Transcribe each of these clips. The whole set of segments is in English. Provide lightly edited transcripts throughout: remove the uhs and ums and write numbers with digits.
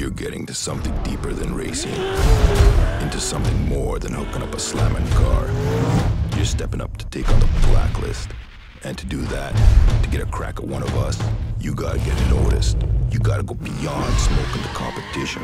You're getting to something deeper than racing, into something more than hooking up a slamming car. You're stepping up to take on the blacklist. And to do that, to get a crack at one of us, you gotta get noticed. You gotta go beyond smoking the competition.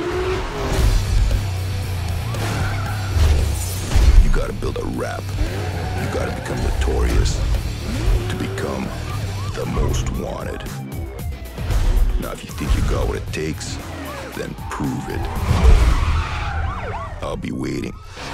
You gotta build a rap. You gotta become notorious. To become the most wanted. Now if you think you got what it takes, then prove it. I'll be waiting.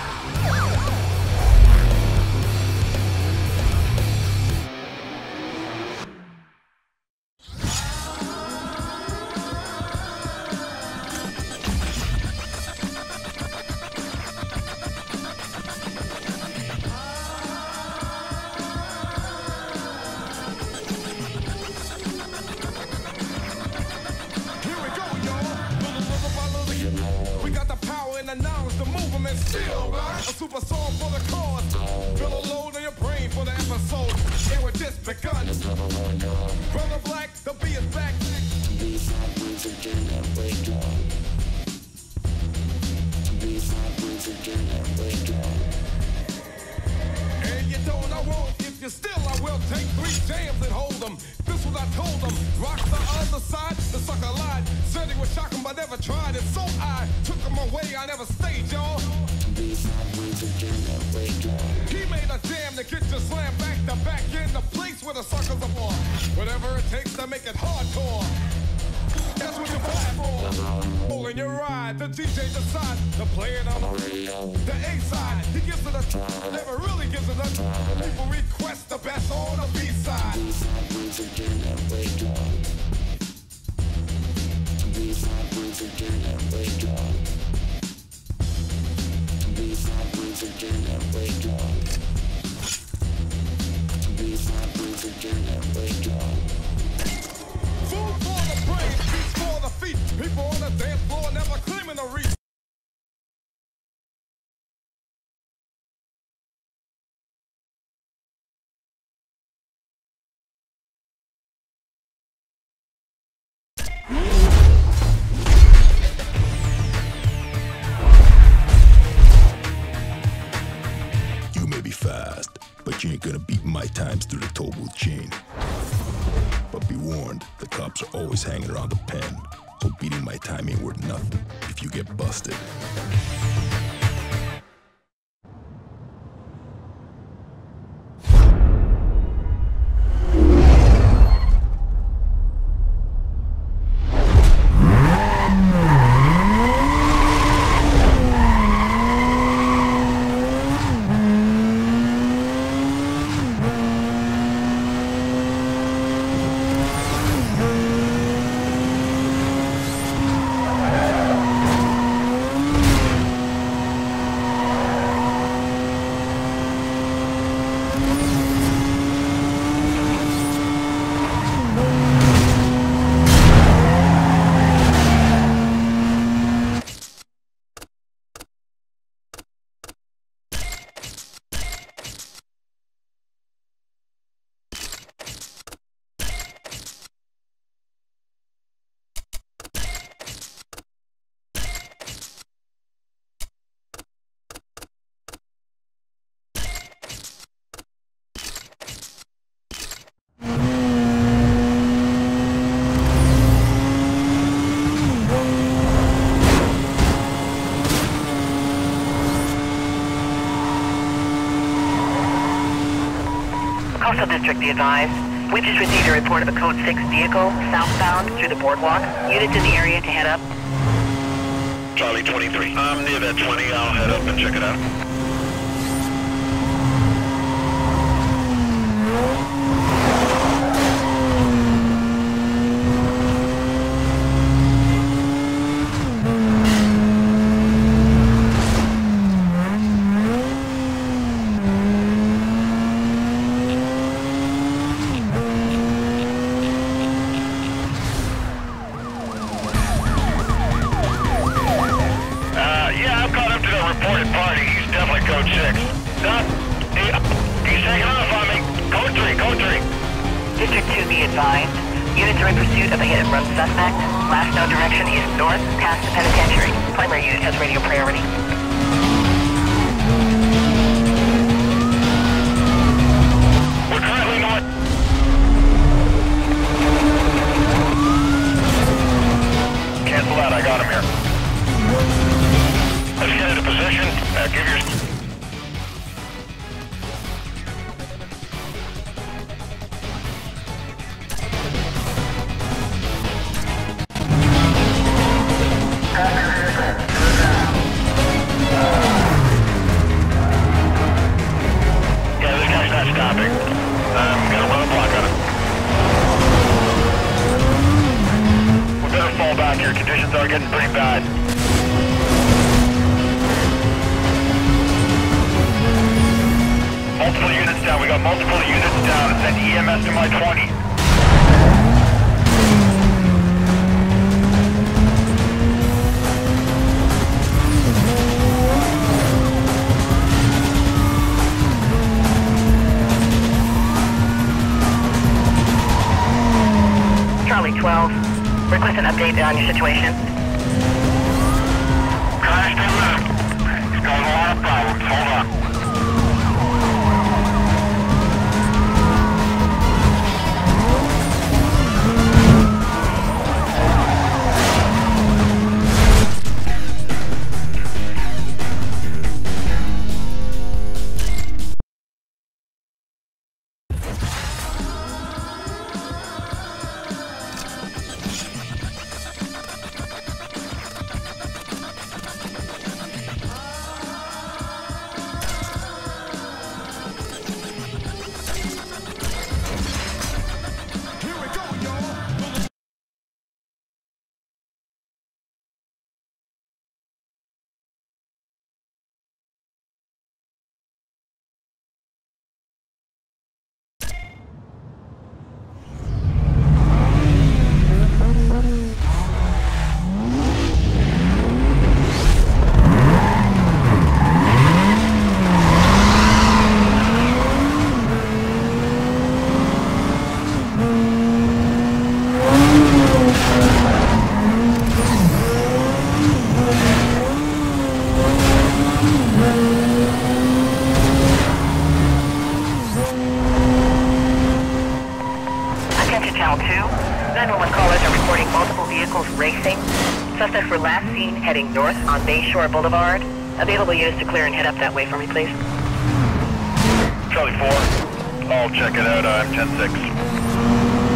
A super song for the cause. Feel a load on your brain for the episode. And we're just begun. Brother Black, the beat is back. And you don't, I won't. If you're still, I will take 3 jams and hold them. This what I told them. Rock the other side, the sucker lied. Said he was shocking, but never tried it. So I took him away, I never stayed, y'all. He made a jam to get you slammed back to back in the place where the suckers are born. Whatever it takes to make it hardcore. That's what you're for. Pulling your ride, the DJ decides to play it on the radio. The A side, he gives it a never really gives it a. People request the best on the B side. Food for the brain, beats for the feet. People on the dance floor never claiming a reach. You may be fast, but you ain't gonna beat my times through the toll booth chain. But be warned, the cops are always hanging around the pen, so beating my time ain't worth nothing if you get busted. Coastal District, be advised. We just received a report of a Code 6 vehicle southbound through the boardwalk. Units in the area to head up. Charlie 23. I'm near that 20. I'll head up and check it out. Reported party, he's definitely Code 6. He's taking off on me. Code 3, Code 3. District 2, be advised. Units are in pursuit of a hit-and-run suspect. Last known direction is north, past the penitentiary. Primary unit has radio priority. We're currently north. Cancel that, I got him here. Let's get into position. Give your... Yeah, this guy's not stopping. I'm gonna run a block on him. We better fall back here. Conditions are getting pretty bad. Multiple units down. We got multiple units down. Send EMS to my 20. Charlie 12, request an update on your situation. Crashed in there. He's got a lot of problems. Hold on. Here we go, y'all. Attention Channel 2, 911 callers are reporting multiple vehicles racing. Suspects were last seen heading north on Bayshore Boulevard. Available units to clear and head up that way for me, please. Charlie 4. I'll check it out. I'm 10-6.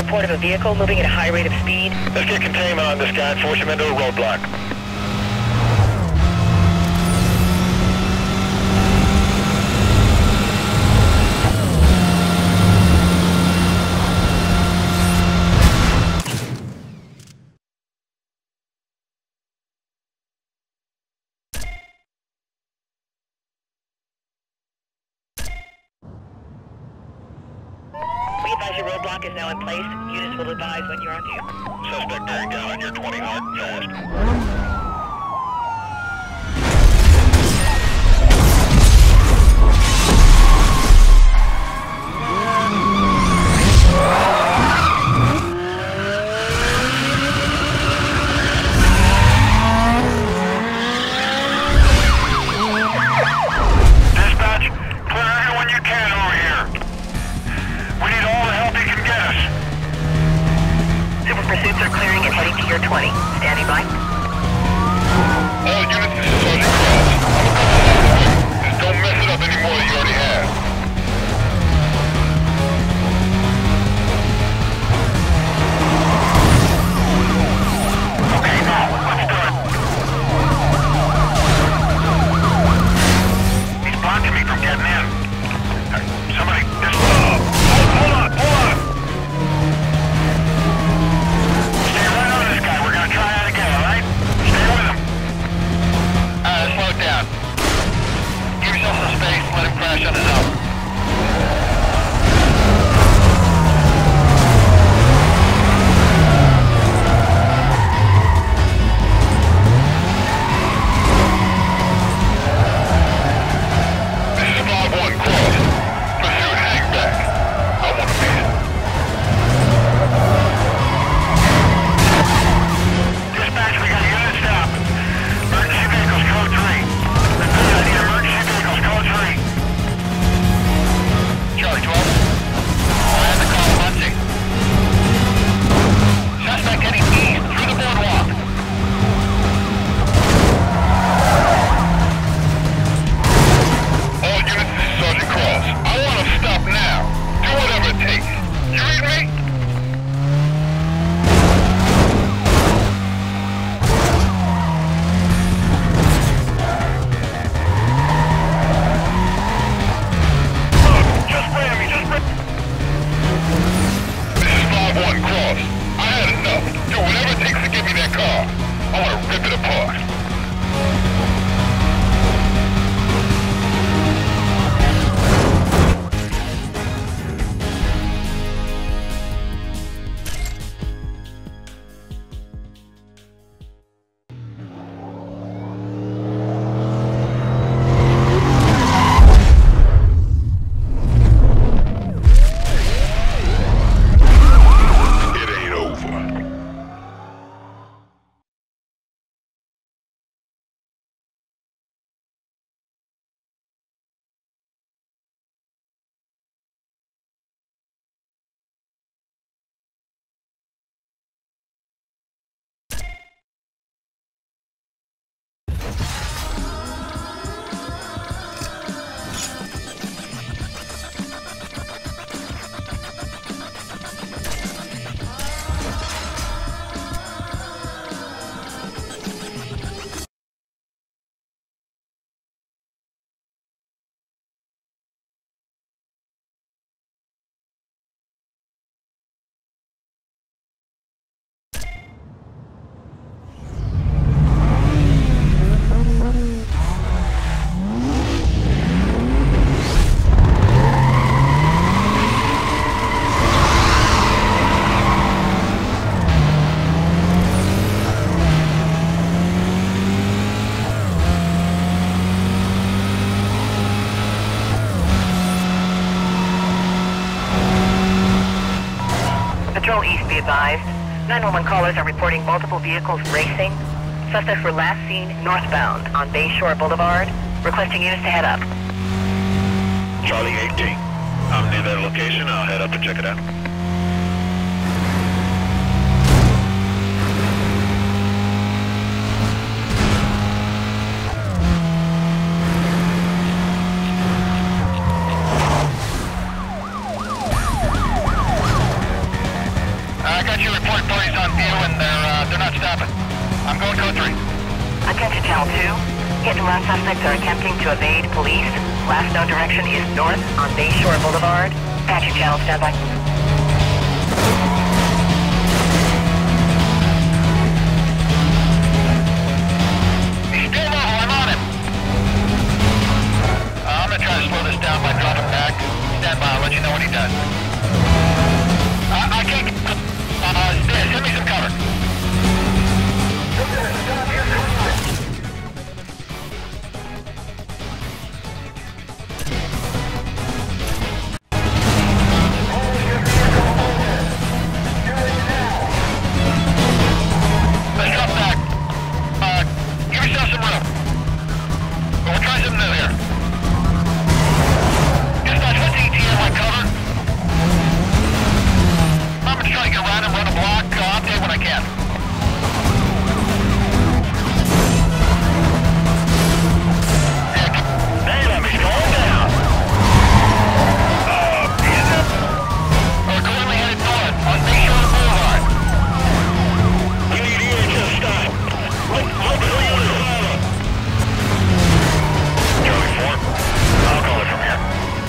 report of a vehicle moving at a high rate of speed. Let's get containment on this guy and force him into a roadblock. We advise your roadblock is now in place. Units will advise when you're on view. Suspect bearing down on your 20 hard and fast. Dispatch, clear everyone you can over here. We need all the help you can get us. Super pursuits are clearing and heading to your 20. Standing by. All units, this is Sergeant Cross. Just don't mess it up any more than you already have. Okay, now, let's do it. He's blocking me from getting in. Somebody, just... Hold on. Stay right on this guy. We're gonna try that again, alright? Stay with him. Slow it down. Give yourself some space, let him crash on his own. This is Bob 1 Cross. Pursuit, hang back. I want to see it. Dispatch, we got a unit stop. Emergency vehicles code 3. Repeat, I need emergency vehicles code 3. Charlie 12. I have the call hunting. Suspect heading east through the boardwalk. All units, this is Sergeant Cross. I want to stop now. Do whatever it takes. You read me? Just ram me, This is Bob 1 Cross. I had enough. Do whatever it takes to get me that car. I want to rip it apart. It ain't over. Patrol East, be advised. 911 callers are reporting multiple vehicles racing. Suspects were last seen northbound on Bayshore Boulevard, requesting units to head up. Charlie 18. I'm near that location. I'll head up and check it out. got your report parties on view and they're not stopping. I'm going code 3. Attention Channel 2. Hit and run suspects are attempting to evade police. Last known direction is north on Bayshore Boulevard. Patching channel, standby. He's still low, I'm on him. I'm gonna try to slow this down by dropping back. Stand by, I'll let you know when he does. I can't... send me some cover. Let's drop back. Give yourself some room. We'll try something new here. Dispatch, what's ETA on cover? I'm gonna try to get around and run a block. I'll update when I can. Damn, he's going down. We're currently headed north on Bayshore Boulevard. We need EHS stop. Look for you to follow. Charlie 4. I'll call it from here.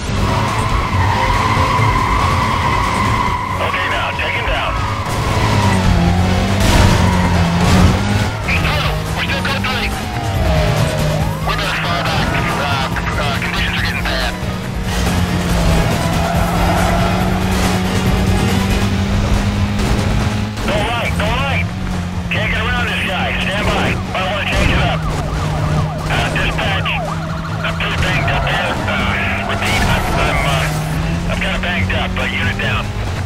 Okay, now, take him down. He's through. We're still code 3. We better fall back. Conditions are getting bad. Go right, go right. Can't get around this guy. Stand by. I want to change it up. Dispatch. I'm pretty banged up here. Repeat, I'm kind of banged up. Unit down.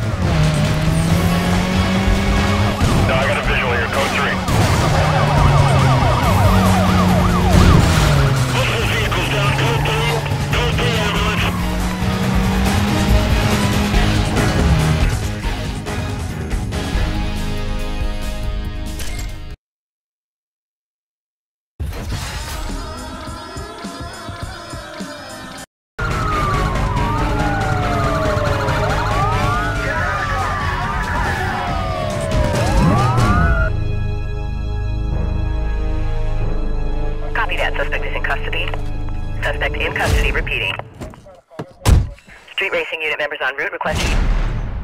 No, I got a visual here. Code 3. Multiple vehicles down. Code 3. Code 3 ambulance. Copy that. Suspect is in custody. Suspect in custody, repeating. Street racing unit members en route requesting.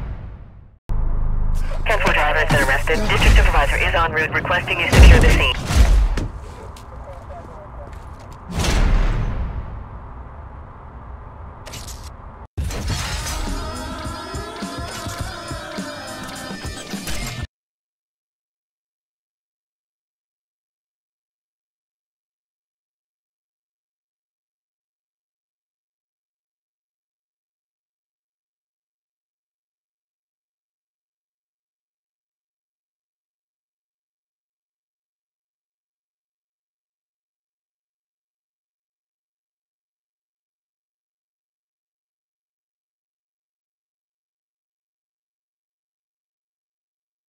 10-4 driver has been arrested. District supervisor is en route requesting you secure the scene.